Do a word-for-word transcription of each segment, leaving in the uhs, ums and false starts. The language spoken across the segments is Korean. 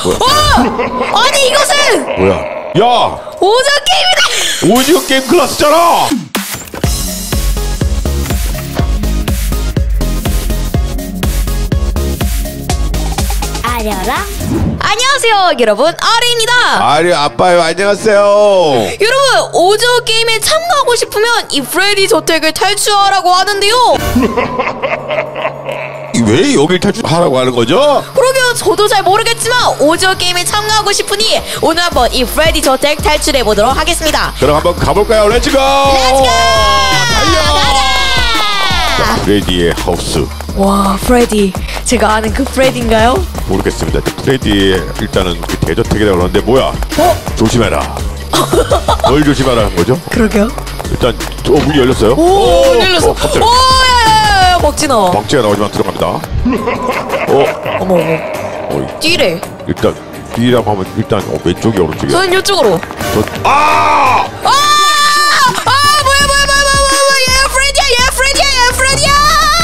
뭐야? 어! 아니 이것은 뭐야? 야! 오징어 게임이다! 오징어 게임 클래스잖아! 아려라? 안녕하세요 여러분, 아리입니다. 아리 아빠요, 안녕하세요. 여러분, 오징어 게임에 참가하고 싶으면 이 프레디 저택을 탈출하라고 하는데요. 왜 여길 탈출하라고 하는 거죠? 그러게요, 저도 잘 모르겠지만 오징어 게임에 참가하고 싶으니 오늘 한번 이 프레디 저택 탈출해보도록 하겠습니다. 그럼 한번 가볼까요? 렛츠고! 렛츠고! 달려! 가자! 프레디의 하우스. 와, 프레디, 제가 아는 그 프레디인가요? 모르겠습니다. 프레디의 일단은 그 대저택이라고 그러는데 뭐야? 어? 조심해라. 뭘 조심하라는 거죠? 그러게요. 일단 어, 문이 열렸어요. 오, 오 열렸어. 어, 갑자기. 오, 야야야야, 먹지너. 박쥐가 나오지만 들어갑니다. 어, 어머 어머. 어, 뛰래. 일단 B라고 하면 일단 어, 왼쪽이 오른쪽이야. 저는 이쪽으로. 저, 아! 아! 아, 뭐야 뭐야 뭐야 뭐야 뭐야, 얘 프레디야, 얘 프레디야, 얘 프레디야.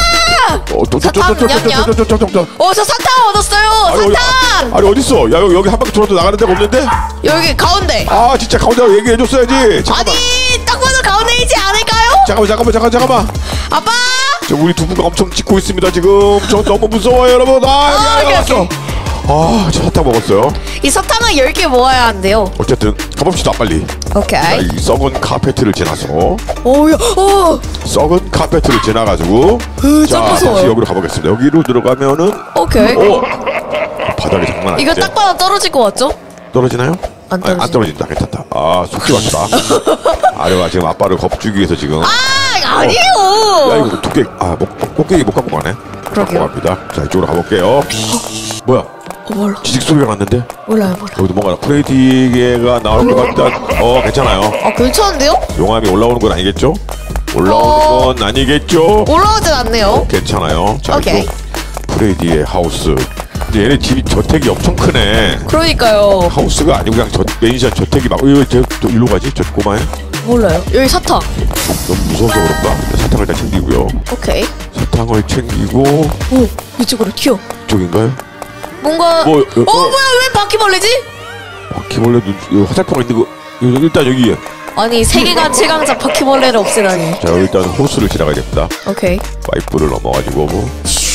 어, 저, 저, 저, 사탕, 저, 저, 저, 저, 저, 저, 저, 저. 어, 저 사탕 얻었어요. 아니, 사탕. 아니 어디 있어? 야 여기, 여기 한 바퀴 돌아도 나가는 데가 없는데? 여기 가운데. 아 진짜 가운데 얘기해줬어야지. 잠깐만. 아니, 딱 봐도 가운데이지 않을까요? 잠깐만 잠깐만 잠깐 잠깐만. 아빠. 저 우리 두부가 엄청 찍고 있습니다 지금. 저 너무 무서워요 여러분. 아 여기 아, 안에 오케이, 나왔어. 아, 저 사탕 먹었어요. 이 사탕은 열 개 모아야 한대요. 어쨌든 가봅시다 빨리. 자, 오케이. 이 썩은 카페트를 지나서 오야. 오. 썩은 카페트를 지나가지고 으, 자 좀 무서워요. 다시 여기로 가보겠습니다. 여기로 들어가면은 오케이. 오 바닥이 장난 아니지. 이거 딱 봐도 떨어질 것 같죠? 떨어지나요? 안 아니, 떨어진다. 안 떨어진다. 괜찮다. 아 속지 마시다. 아래가 지금 아빠를 겁주기 위해서 지금. 아, 야 아니에요. 이거 두께 아 목, 꼭대기 못 갖고 가네. 그러게요. 갖고 갑니다. 자 이쪽으로 가볼게요. 뭐야? 어, 몰라. 지직 소리가 났는데 몰라요, 몰라. 여기도 뭔가 프레디가 나올 것 같다. 어 괜찮아요. 아, 괜찮은데요? 용암이 올라오는 건 아니겠죠? 올라오는 어. 건 아니겠죠? 올라오진 않네요. 괜찮아요. 자 오케이. 이거 프레디의 하우스. 근데 얘네 집이 저택이 엄청 크네. 그러니까요. 하우스가 아니고 그냥 저 맨션 저택이 막 왜 저 또 일로 가지? 저 꼬마에? 몰라요. 여기 사탕. 너무 무서워서 그런가? 사탕을 다 챙기고요. 오케이. 사탕을 챙기고 오, 이쪽으로 튀어. 이쪽인가요? 뭔가. 뭐, 어, 어, 뭐야, 어. 왜 바퀴벌레지? 바퀴벌레 눈 여기 화살표가 있는 거 여기 일단 여기. 아니, 세계관 최강자 바퀴벌레를 없애다니. 자 일단 호수를 지나가야 됩니다. 오케이. 파이프를 넘어가지고 뭐.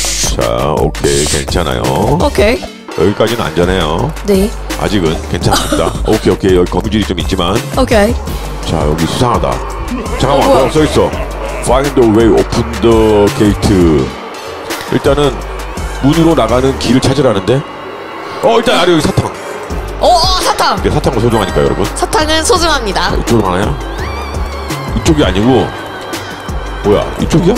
자 오케이 괜찮아요. 오케이. 여기까지는 안전해요. 네. 아직은 괜찮습니다. 오케이 오케이 여기 거미줄이 좀 있지만. 오케이. 자 여기 수상하다. 잠깐만 어, 뭐야? 뭐라고 써있어. Find the way, open the gate. 일단은 문으로 나가는 길을 찾으라는데. 어 일단 아래 여기 사탕. 어, 어, 사탕. 이게 사탕은 소중하니까 여러분. 사탕은 소중합니다. 자, 이쪽으로 가나요? 이쪽이 아니고 뭐야 이쪽이야?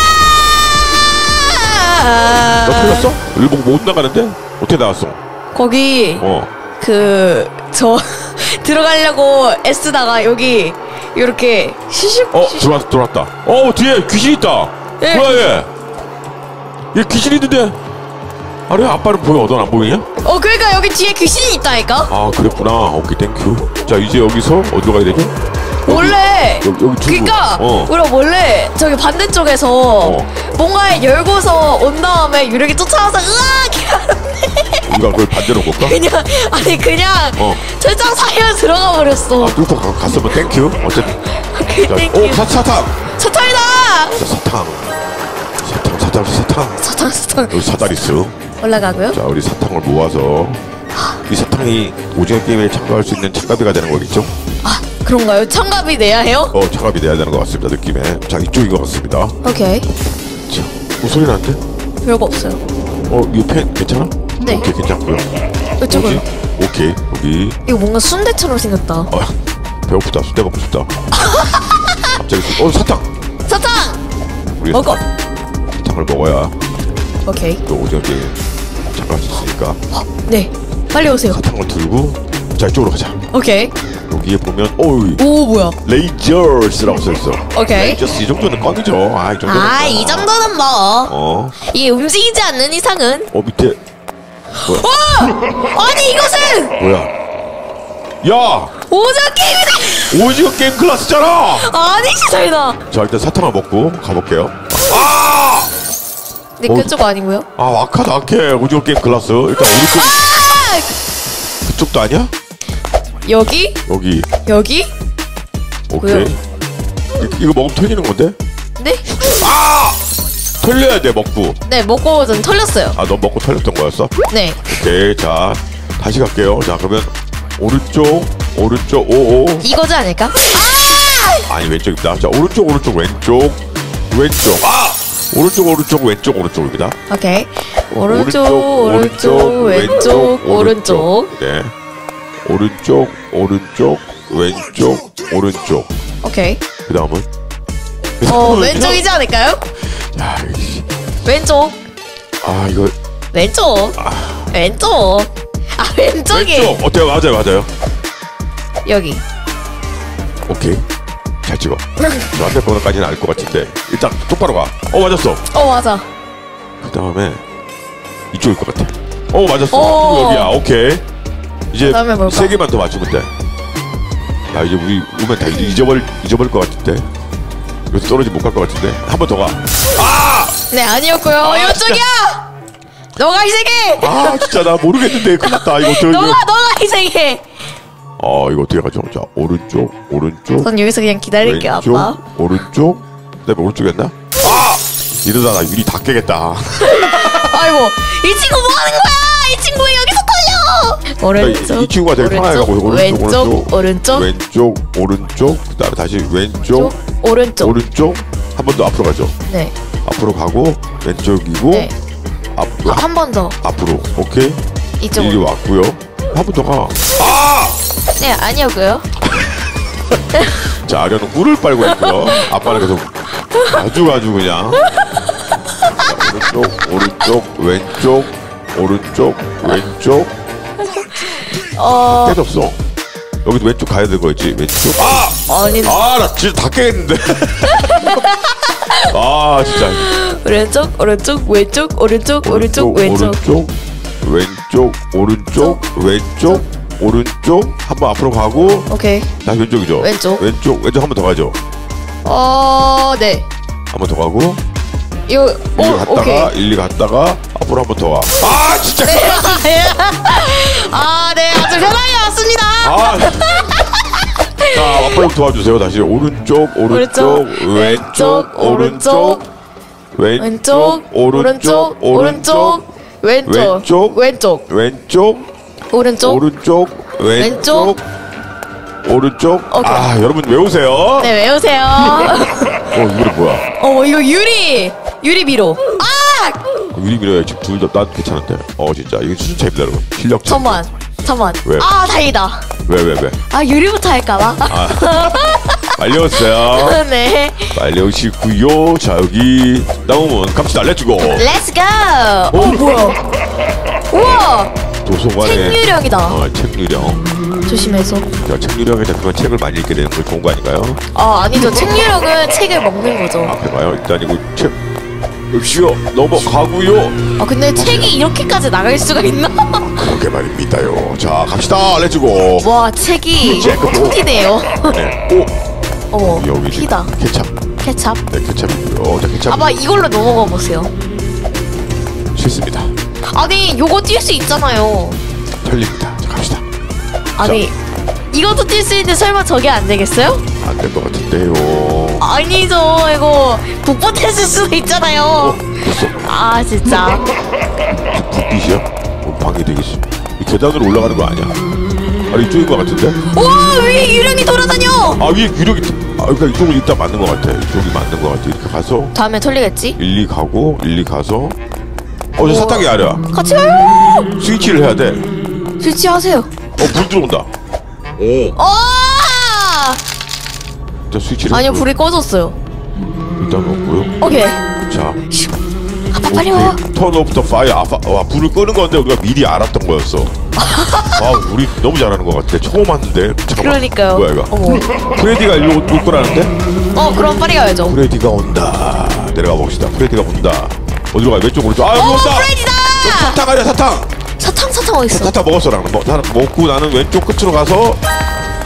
아, 너 틀렸어? 일본 못 나가는데? 어떻게 나왔어? 거기 어. 그 저 들어가려고 애쓰다가 여기 이렇게 시식. 어 시식. 들어왔 들어왔다. 어 뒤에 귀신 있다. 예. 뭐야 얘? 얘 귀신 있는데. 아래 아빠는 보여? 넌 안 보이냐? 어, 그러니까 여기 뒤에 귀신이 있다니까. 아 그랬구나. 오케이 땡큐. 자 이제 여기서 어디로 가야 되죠? 여기, 원래 여기, 여기 출구. 그러니까 어. 우리가 원래 저기 반대쪽에서 어. 뭔가를 열고서 온 다음에 유력이 쫓아와서 으악 하는데 우리가 그걸 반대로 볼까? 그냥 아니 그냥 어. 철장 사이로 들어가 버렸어. 아 뚫고 가- 갔으면 땡큐. 어쨌든. 오케이, 자, 땡큐. 오 사, 사탕. 사탕이다. 자, 사탕. 사탕 사탕 사탕. 사탕 사탕. 여기 사다리스. 올라가고요. 자 우리 사탕을 모아서 이 사탕이 오징어 게임에 참가할 수 있는 참가비가 되는 거겠죠? 아, 그런가요? 참가비 내야 해요? 어 참가비 내야 되는 것 같습니다 느낌에. 자 이쪽인 것 같습니다. 오케이. 자, 뭐 소리 나는데? 별거 없어요. 어 이 펜 괜찮아? 네. 오케이 괜찮고요. 이쪽으로. 뭐지? 오케이 여기. 이거 뭔가 순대처럼 생겼다. 어 배고프다. 순대 먹고 싶다. 갑자기 수- 어 사탕. 사탕. 우리 먹어. 사탕을 먹어야 오케이. 또 오징어 게임 참가할 수 있으니까. 네. 빨리 오세요. 사탕을 들고 자 이쪽으로 가자. 오케이. 여기에 보면 어이 오, 뭐야? 레이저스라고 써있어. 오케이. 레이저스 이 정도는 껌이죠. 아 이 정도는. 아, 껌. 이 정도는 뭐. 어. 이게 움직이지 않는 이상은. 어 밑에 뭐야? 어! 아니, 이것은 뭐야? 야! 오징어 게임이다. 오징어 게임 클래스잖아! 아니, 세상이다. 자 일단 사탕을 먹고 가볼게요. 아! 네, 어, 그쪽 아니고요. 아 악하다 악해. 오징어 게임 클래스. 일단 우리 거 아! 이쪽도 아니야? 여기? 여기. 여기? 오케이. 뭐야? 이, 이거 먹으면 털리는 건데? 네? 아! 털려야 돼 먹고. 네, 먹고 전 털렸어요. 아, 너 먹고 털렸던 거였어? 네. 오케이. 자, 다시 갈게요. 자, 그러면 오른쪽, 오른쪽, 오오. 이거지 않을까? 아니 왼쪽입니다. 자, 오른쪽, 오른쪽, 왼쪽, 왼쪽. 아! 오른쪽, 오른쪽, 왼쪽, 오른쪽입니다. 오케이. 오른쪽, 오른쪽, 왼쪽, 오른쪽. 네. 오른쪽, 오른쪽, 왼쪽, 오른쪽. 오케이. 그 다음은? 어, 왼쪽이지 않을까요? 야, 이씨. 왼쪽. 아, 이거. 왼쪽. 왼쪽. 아, 왼쪽이. 왼쪽. 어때요? 맞아요, 맞아요. 여기. 오케이. 잘 찍어. 저한테 번호까지는 알 것 같은데. 일단 똑바로 가. 어, 맞았어. 어, 맞아. 그 다음에 이쪽일 것 같아. 어, 맞았어. 오. 여기야. 오케이. 이제 그다음에 뭘까? 세 개만 더 맞추면 돼. 야, 이제 우리 우면 다 잊어버릴 잊어버릴 것 같은데. 여기서 떨어지 못 갈 것 같은데. 한 번 더 가. 아! 네, 아니었고요. 아, 이쪽이야. 너가 희생해. 아, 진짜 나 모르겠는데. 큰일 났다. 이거 어떻게. 너가 너가 희생해. 어, 이거 어떻게 가죠? 자, 오른쪽, 오른쪽. 전 여기서 그냥 기다릴게요, 왼쪽, 아빠. 오른쪽. 그다음에 오른쪽이었나? 아! 이러다 나 유리 다 깨겠다. 아이고, 이 친구 뭐 하는 거야? 이 친구 왜 여기서 걸려? 오른쪽. 이, 이 친구가 되게 편하게 가고 오른쪽, 왼쪽, 오른쪽, 왼쪽, 오른쪽. 그다음에 다시 왼쪽, 오른쪽. 오른쪽. 한 번 더 앞으로 가죠. 네. 앞으로 가고 왼쪽이고 네. 앞으로 한 번 더. 앞으로. 오케이. 여기 이쪽으로. 왔고요. 한 번 더 가. 아! 네, 아니었고요. 자, 아련은 꿀을 빨고 있고요. 아빠는 계속 아주 아주 그냥. 자, 오른쪽, 오른쪽, 왼쪽, 오른쪽, 왼쪽. 어, 깨졌어. 여기도 왼쪽 가야 될 거였지. 왼쪽. 아! 아니, 아, 나 진짜 다 깨겠는데. 아, 진짜. 왼쪽, 오른쪽, 왼쪽, 오른쪽, 오른쪽, 왼쪽. 오른쪽, 왼쪽, 오른쪽, 왼쪽, 오른쪽. 한 번 앞으로 가고 오케이. 다시 왼쪽이죠. 왼쪽. 왼쪽, 왼쪽 한 번 더 가죠. 어, 네. 한 번 더 가고 이거, 오, 일리 갔다가 오케이. 일리 갔다가 앞으로 한 번 더 가. 아, 진짜. 아, 네, 아주 편하게 왔습니다. 아. 자, 아빠 좀 도와주세요. 다시 오른쪽, 오른쪽, 왼쪽, 오른쪽, 왼쪽, 오른쪽, 오른쪽, 왼쪽, 왼쪽, 왼쪽, 오른쪽, 오른쪽, 왼쪽, 오른쪽. 오케이. 아, 여러분 외우세요. 네, 외우세요. 어, 이거 뭐야? 어, 이거 유리, 유리 미로. 아, 유리 밀어야 지금 둘 다 난 괜찮은데. 어, 진짜 이거 수준 차입니다, 여러분. 실력 차. 잠만, 잠만. 왜? 아, 다행이다. 왜, 왜, 왜? 아, 유리부터 할까봐. 빨리 오세요. 네. 빨리 오시고요. 자, 여기 나오면 갑시다. 렛츠고. Let's go. 어, 뭐야? 우와, 도서관에 책유령이다. 어, 책유령. 조심해서. 자, 책유령에 잡히면 책을 많이 읽게 되는 거 좋은 거 아닌가요? 아, 아니죠. 책유령은 책을 먹는 거죠. 앞에 봐요. 일단 이거 책 역시요 넘어가고요. 아, 근데 책이 이렇게까지 나갈 수가 있나? 그러게 말입니다요. 자, 갑시다. 렛츠고. 와, 책이 체크. 토티네요. 네. 오, 어머, 여기 피다. 케찹. 케찹. 네, 케찹이고요. 자, 케찹. 아빠 이걸로 넘어가 보세요. 싫습니다. 아니, 요거 뛸 수 있잖아요. 털립니다. 자, 갑시다. 아니, 이것도 뛸 수 있는데 설마 저게 안 되겠어요? 안 될 것 같은데요. 아니죠. 이거 북버텼을 수도 있잖아요. 어, 됐어. 아, 진짜. 불빛이야? 어, 방해되겠어. 이 계단으로 올라가는 거 아니야? 아니, 이쪽인 것 같은데? 우와, 위에 유령이 돌아다녀. 아, 위에 유력이. 아, 그러니까 이쪽은 일단 맞는 것 같아. 이쪽이 맞는 것 같아. 이렇게 가서 다음에 털리겠지? 일리 가고 일리 가서. 어, 저 사탕이 아니야. 같이 가요. 스위치를 해야 돼. 스위치 하세요. 어, 불 들어온다. 오. 아! 자, 스위치를. 아니요, 그- 불이 꺼졌어요. 일단 넣고요. 오케이. 자. 아빠 빨리 와. 턴 오프 더 파이어. 아, 파- 와, 불을 끄는 건데 우리가 미리 알았던 거였어. 아, 우리 너무 잘하는 것 같아. 처음 왔는데. 잠깐만. 그러니까요. 뭐야 이거? 어머. 프레디가 일로 올 거라는데? 어, 그럼 빨리 가야죠. 프레디가 온다. 내려가 봅시다. 프레디가 온다. 어디로 가요? 왼쪽 오른쪽. 아, 여기 어, 온다. 프레디다! 여기 사탕 아니야, 사탕. 사탕 사탕 어디 있어? 사탕 먹었어, 나는. 먹, 나는 먹고 나는 왼쪽 끝으로 가서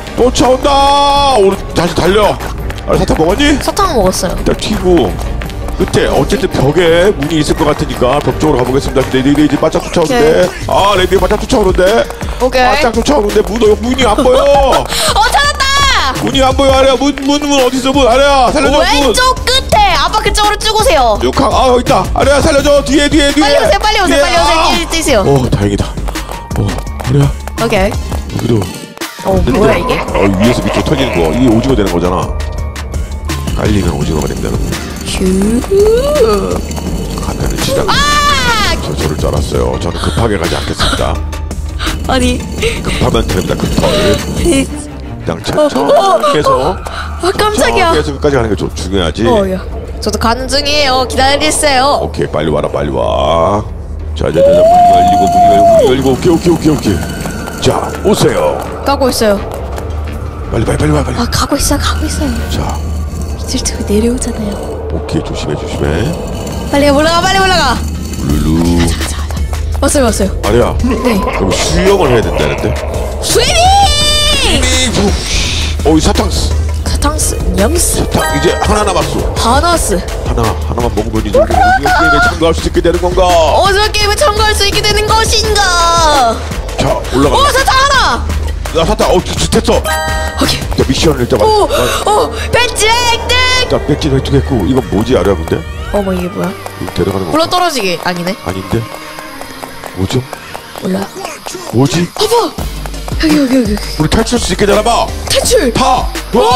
쫓아온다. 오른 다시 달려. 아, 사탕 먹었니? 사탕 먹었어요. 일단 튀고 끝에 어쨌든 벽에 문이 있을 것 같으니까 벽 쪽으로 가보겠습니다. 레디 이제 바짝 쫓아오는데 아 레디 바짝 쫓아오는데 오케이. 바짝 쫓아오는데 문 문이 안 보여. 어 찾았다. 문이 안 보여. 아래야 문 문 문 어디 있어? 문 아래야 살려줘. 왼쪽 문. 끝에 아빠 그쪽으로 쭉 오세요. 육항 아 여기 있다. 아래야 살려줘. 뒤에 뒤에 뒤에. 빨리 오세요 빨리 오세요 뒤에. 빨리 오세요. 아. 뛰- 뛰세요. 어 다행이다. 어 아래야 오케이. 여기도. 어 뭐야 이게? 어 위에서 밑으로 터지는 거 이게 오징어 되는 거잖아. 깔리면 오징어가 됩니다. 휴. 가면은 시작. 아! 저 저를 줄 알았어요. 저는 급하게 가지 않겠습니다. 아니. 급하면 됩니다. 급털. 그냥 어, 어. 천천히 해서 아 깜짝이야. 천천히 해서 끝까지 가는 게 좀 중요하지. 어야. 저도 가는 중이에요. 기다리세요. 오케이 빨리 와라 빨리 와. 자 이제 문이 열리고 문이 열리고 문이 열리고 오케이 오케이 오케이 오케이. 자 오세요. 가고 있어요. 빨리 빨리 빨리 와 빨리. 아 가고 있어요 가고 있어요. 자 밑을 트고 내려오잖아요. 오케이 조심해 조심해. 빨리 올라가 빨리 올라가. 룰루. 왔어요 왔어요. 아리야. 네. 그럼 수영을 해야 된다는데. 스위밍! 어이 사탕 사탕스 냠스 사탕 이제 하나 남았어. 바나스. 하나 하나만 먹으면 이제 우리가 오징어 게임에 참가할 수 있게 되는 건가? 오징어 게임에 참가할 수 있게 되는 것인가? 자 올라가. 오 사탕 하나. 나 사탕 어 됐어. 오케이. 자 미션을 일단 봐. 오, 오, 배지 획득! 자 백지 획득했고 이건 뭐지 아리야 근데? 어머 이게 뭐야? 이거 데려가는 거 물러 떨어지기 아니네. 아닌데? 뭐죠? 몰라. 뭐지? 봐봐. 여기 여기 여기. 우리 탈출할 수 있게 되나봐. 탈출. 타! 오! 와!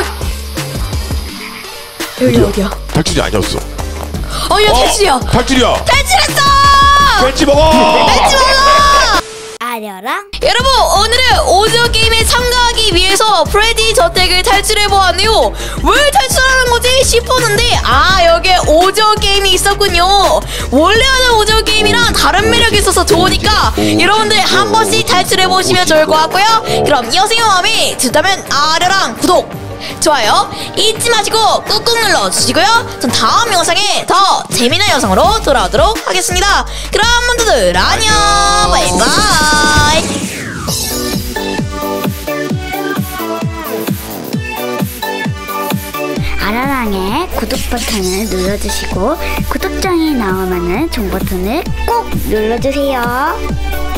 여기 어디야? 어디야? 탈출이 아니었어. 어야 어, 탈출이야. 탈출이야. 탈출했어. 벤치 먹어. 벤치 먹어. 아려랑 여러분 오늘은 오징어 게임에 참가하기 위해서 프레디 저택을 탈출해보았네요. 왜 탈출하는 거지 싶었는데 아 여기에 오징어 게임이 있었군요. 원래 하는 오징어 게임이랑 다른 매력이 있어서 좋으니까 여러분들 한 번씩 탈출해보시면 좋을 것 같고요. 그럼 이 영상이 마음에 드다면 아려랑 구독 좋아요 잊지 마시고 꾹꾹 눌러주시고요. 전 다음 영상에 더 재미난 영상으로 돌아오도록 하겠습니다. 그럼 모두들 안녕 바이바이. 아라랑의 구독 버튼을 눌러주시고 구독장이 나오면은 종 버튼을 꼭 눌러주세요.